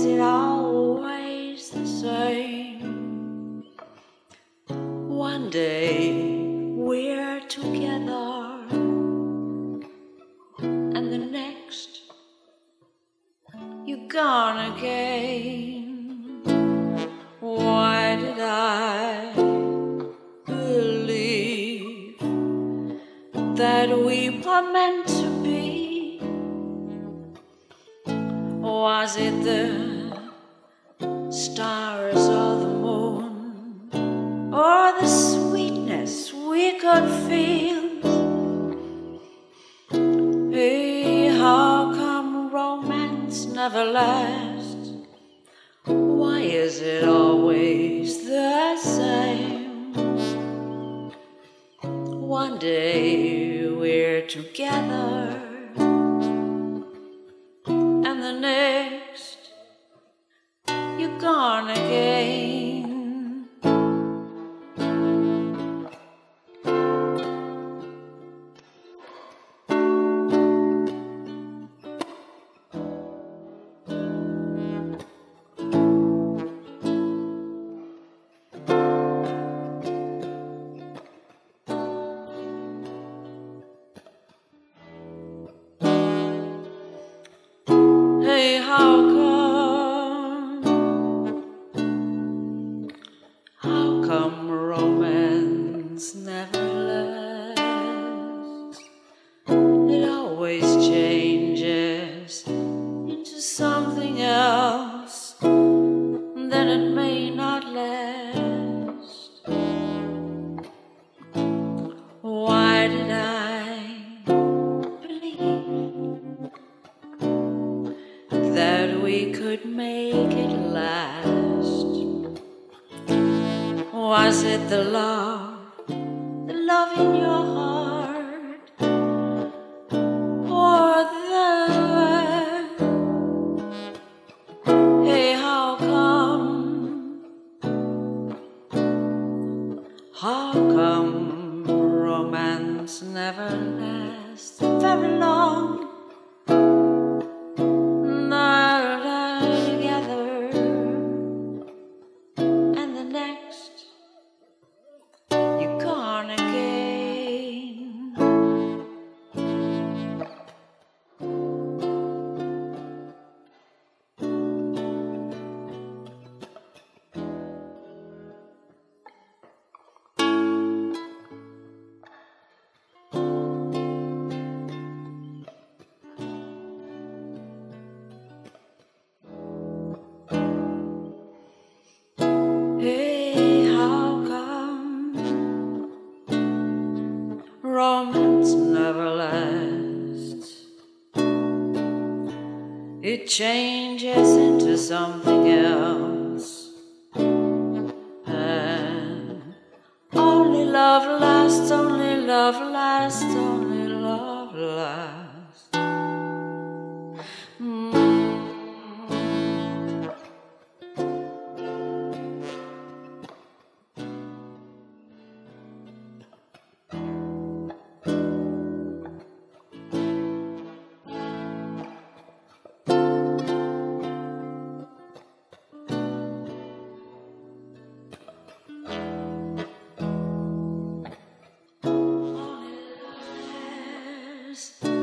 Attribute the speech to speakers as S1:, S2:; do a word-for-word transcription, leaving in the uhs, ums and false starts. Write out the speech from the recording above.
S1: it always the same? One day we're together, and the next you're gone again. Why did I believe that we were meant to be? Was it the stars or the moon, or the sweetness we could feel? Hey, how come romance never lasts? Why is it always the same? One day we're together, and the next you're gone again. Hey, how come, how come romance never lasts? It always changes into something else, then it may not last. Why did I believe that we could make it last? Was it the love, the love in your heart, or the hey, how come, how come romance never lasts very long? Romance never lasts. It changes into something else, and only love lasts, only love lasts, only love lasts. Mm. Only love lasts.